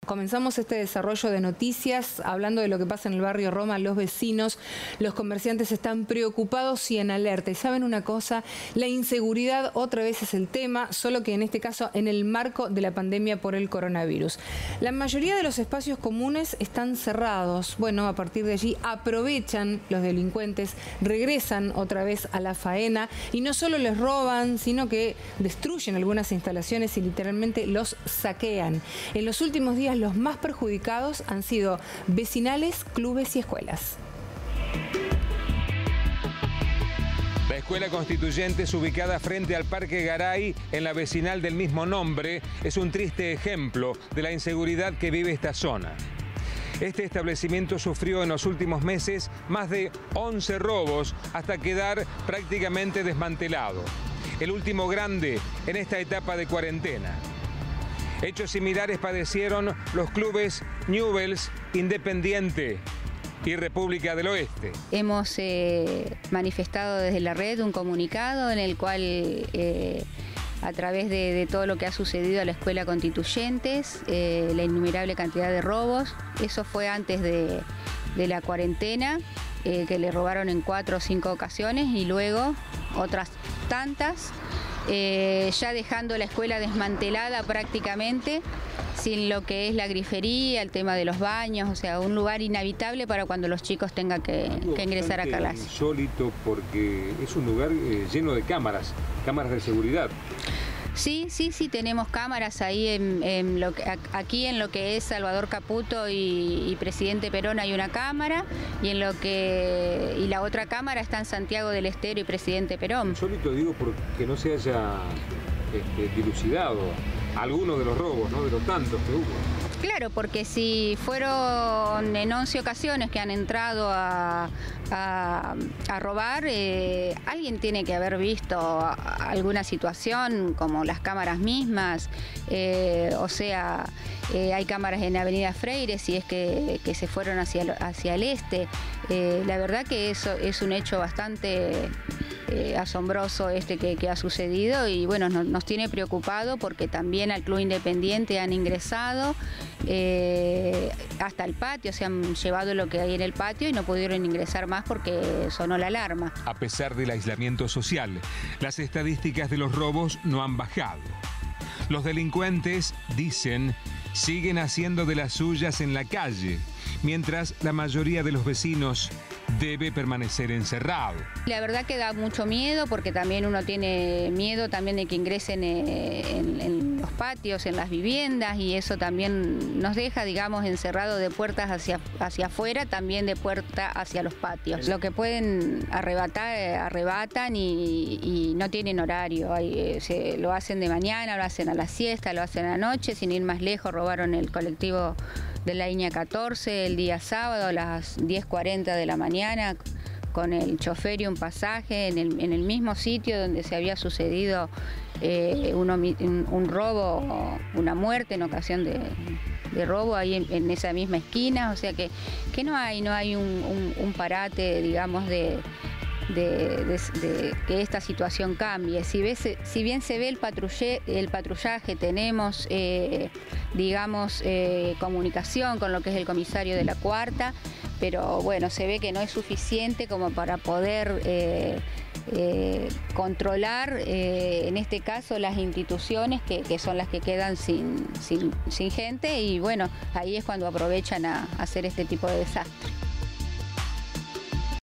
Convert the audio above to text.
Comenzamos este desarrollo de noticias hablando de lo que pasa en el barrio Roma. Los vecinos, los comerciantes están preocupados y en alerta. Y saben una cosa, la inseguridad otra vez es el tema, solo que en este caso en el marco de la pandemia por el coronavirus. La mayoría de los espacios comunes están cerrados. Bueno, a partir de allí aprovechan los delincuentes, regresan otra vez a la faena y no solo les roban, sino que destruyen algunas instalaciones y literalmente los saquean. En los últimos días los más perjudicados han sido vecinales, clubes y escuelas. La Escuela Constituyentes, ubicada frente al Parque Garay, en la vecinal del mismo nombre, es un triste ejemplo de la inseguridad que vive esta zona. Este establecimiento sufrió en los últimos meses más de 11 robos hasta quedar prácticamente desmantelado. El último grande en esta etapa de cuarentena. Hechos similares padecieron los clubes Newell's, Independiente y República del Oeste. Hemos manifestado desde la red un comunicado en el cual, a través de todo lo que ha sucedido a la Escuela Constituyentes, la innumerable cantidad de robos, eso fue antes de la cuarentena, que le robaron en 4 o 5 ocasiones y luego otras tantas, ya dejando la escuela desmantelada prácticamente, sin lo que es la grifería, el tema de los baños, o sea, un lugar inhabitable para cuando los chicos tengan que ingresar a clase. Insólito porque es un lugar lleno de cámaras de seguridad. Sí, tenemos cámaras ahí aquí en lo que es Salvador Caputo y Presidente Perón hay una cámara y la otra cámara está en Santiago del Estero y Presidente Perón. Insólito digo porque no se haya dilucidado algunos de los robos, ¿no? De los tantos que hubo. Claro, porque si fueron en 11 ocasiones que han entrado a robar, alguien tiene que haber visto alguna situación, como las cámaras mismas, o sea, hay cámaras en Avenida Freire, si es que se fueron hacia el este. La verdad que eso es un hecho bastante asombroso que ha sucedido y bueno, nos tiene preocupado porque también al Club Independiente han ingresado hasta el patio, se han llevado lo que hay en el patio y no pudieron ingresar más porque sonó la alarma. A pesar del aislamiento social, las estadísticas de los robos no han bajado. Los delincuentes, dicen, siguen haciendo de las suyas en la calle, mientras la mayoría de los vecinos debe permanecer encerrado. La verdad que da mucho miedo porque también uno tiene miedo también de que ingresen en los patios, en las viviendas y eso también nos deja, digamos, encerrado de puertas hacia afuera, también de puerta hacia los patios. Lo que pueden arrebatar, arrebatan y no tienen horario. Lo hacen de mañana, lo hacen a la siesta, lo hacen a la noche, sin ir más lejos robaron el colectivo de la línea 14 el día sábado a las 10:40 de la mañana con el chofer y un pasaje en el mismo sitio donde se había sucedido un robo, una muerte en ocasión de robo ahí en esa misma esquina, o sea que no hay un parate, digamos, de que esta situación cambie. Si bien se ve el patrullaje, tenemos digamos comunicación con lo que es el comisario de la Cuarta, pero bueno, se ve que no es suficiente como para poder controlar en este caso las instituciones que son las que quedan sin gente y bueno, ahí es cuando aprovechan a hacer este tipo de desastre.